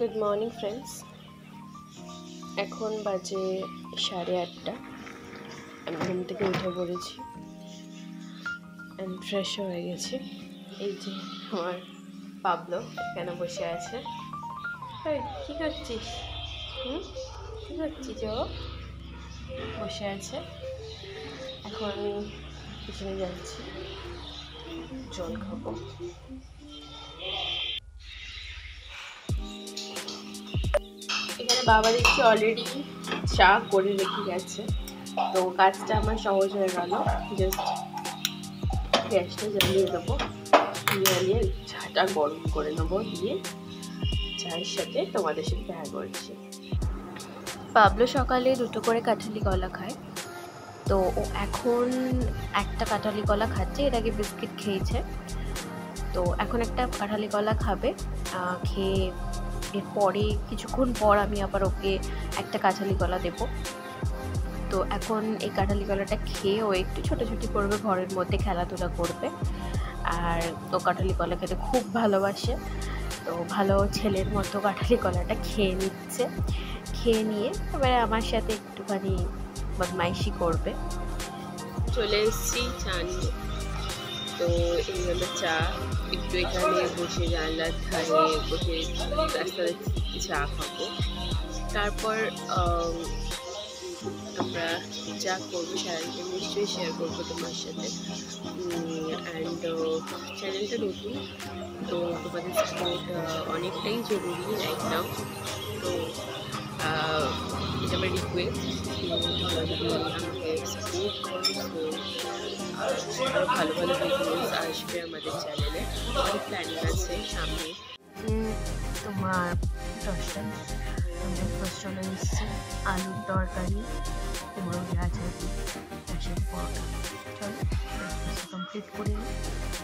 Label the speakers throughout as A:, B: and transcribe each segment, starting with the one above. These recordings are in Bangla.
A: Good morning friends. এখন বাজে 8:30। আমি ঘুম থেকে উঠে পড়েছি অ্যান্ড ফ্রেশও হয়ে গেছি। এই যে আমার পাবলো এখানে বসে আছে। কী করছিস? কী করছিস? ও বসে আছে। এখন আমি কিচেনে যাচ্ছি, জল খাবো। এখানে বাবা দেখছি অলরেডি চা করে রেখে গেছে, তো কাজটা আমার সহজ হয়ে গেল। জাস্ট গ্যাসটা জ্বালিয়ে দেবো, জ্বালিয়ে চাটা গরম করে নেবো, দিয়ে চায়ের সাথে তোমাদের সাথে দেখা করছি। পাবলো সকালে 2টো করে কাঁঠালি কলা খায়, তো ও এখন একটা কাঁঠালি কলা খাচ্ছে। এর আগে বিস্কিট খেয়েছে, তো এখন একটা কাঁঠালি কলা খাবে। খেয়ে এরপরে কিছুক্ষণ পর আমি আবার ওকে একটা কাঁঠালি কলা দেবো। তো এখন এই কাঁঠালি কলাটা খেয়ে ও একটু ছোটাছুটি করবে, ঘরের মধ্যে খেলাধুলা করবে। আর ও কাঁঠালি কলা খেতে খুব ভালোবাসে, তো ভালো ছেলের মতো কাঁঠালি কলাটা খেয়ে নিচ্ছে। খেয়ে নিয়ে এবারে আমার সাথে একটুখানি বদমাইশি করবে। চলে এসেছি চা নিয়ে। তো এই হলো চা। একটু এখানে বসে জানলার ধারে বসে রাস্তায় চা খাবো। তারপর আমরা যা করবো সারাদিন নিশ্চয়ই শেয়ার করবো তোমার সাথে। অ্যান্ড চ্যানেলটা নতুন, তো তোমাদের সাপোর্ট অনেকটাই জরুরি রাইট নাও। তো এটা আমার রিকোয়েস্ট, তোমরা যদি আমাকে সাপোর্ট করো, তো আরও ভালো ভালো ভিডিওস আসবে আমাদের চ্যানেলে। অনেক প্ল্যানিং আছে সামনে। তোমার 10টা ব্রেকফাস্ট চলে এসছে, আলুর তরকারি, কুমড়ো আছে, তার পরোটা। চলো ব্রেকফাস্ট কমপ্লিট করে নিই।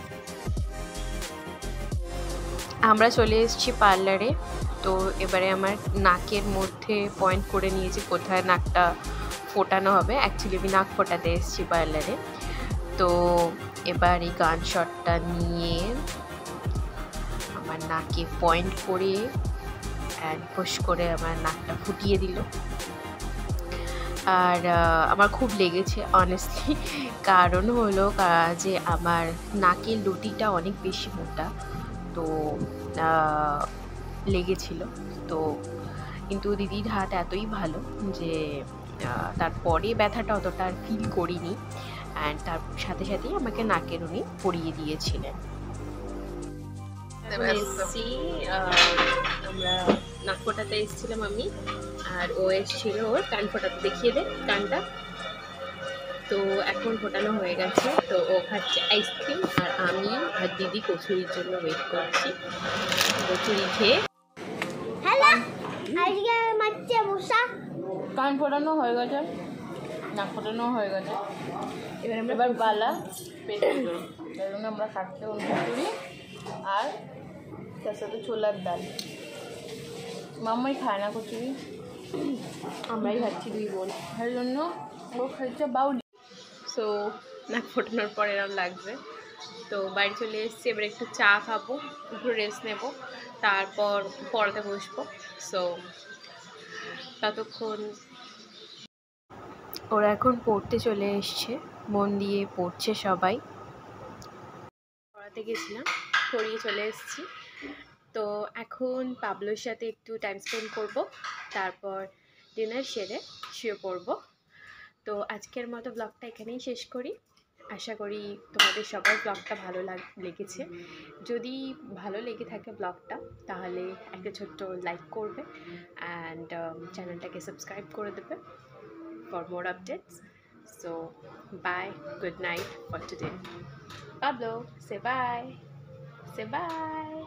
A: আমরা চলে এসেছি পার্লারে। তো এবারে আমার নাকের মধ্যে পয়েন্ট করে নিয়েছি কোথায় নাকটা ফোটানো হবে। অ্যাকচুয়ালি আমি নাক ফোটাতে এসেছি পার্লারে। তো এবার এই গান শটটা নিয়ে আমার নাকে পয়েন্ট করে অ্যান্ড পুশ করে আমার নাকটা ফুটিয়ে দিল। আর আমার খুব লেগেছে অনেস্টলি, কারণ হলো যে আমার নাকের লুটিটা অনেক বেশি মোটা, তো লেগেছিল। তো কিন্তু দিদির হাত এতই ভালো যে তারপরে ব্যথাটা অতটা আর ফিল করিনি, অ্যান্ড তার সাথে সাথেই আমাকে নাকের উনি পরিয়ে দিয়েছিলেন। আমরা নাক ফোটাতে এসেছিলাম আমি, আর ও এসেছিল ওর কান ফোটাতে। দেখিয়ে দে কানটা। তো এখন ফোটানো হয়ে গেছে, তো ও খাচ্ছে আইসক্রিম, আর আমি আর দিদি কচুরির জন্য ওয়েট করছি। কচুরি খেয়ে কান ফোটানো হয়ে গেছে, নাক ফোটানো হয়ে গেছে। এবার বালা পেট পুজো, তাই জন্য আমরা খাচ্ছি কচুরি আর তার সাথে ছোলার ডাল। মাম্মাই খায় না কচুরি, আমরাই খাচ্ছি দুই বোন, তাই জন্য ও খাচ্ছে বাউলি। সো নাক ফোটানোর পর এরকম লাগছে। তো বাড়ি চলে এসেছি, এবার একটু চা খাবো, একটু রেস্ট নেব, তারপর পড়াতে বসবো। সো ততক্ষণ ওরা এখন পড়তে চলে এসছে, মন দিয়ে পড়ছে সবাই। পড়াতে গেছিলাম, পড়িয়ে চলে এসেছি। তো এখন পাবলোর সাথে একটু টাইম স্পেন্ড করব, তারপর ডিনার সেরে শুয়ে পড়ব। তো আজকের মতো ব্লগটা এখানেই শেষ করি। আশা করি তোমাদের সবার ব্লগটা ভালো লেগেছে। যদি ভালো লেগে থাকে ব্লগটা, তাহলে একটা ছোট্ট লাইক করবে অ্যান্ড চ্যানেলটাকে সাবস্ক্রাইব করে দেবে for more updates. So bye, good night for today. Pablo, say bye. Say bye.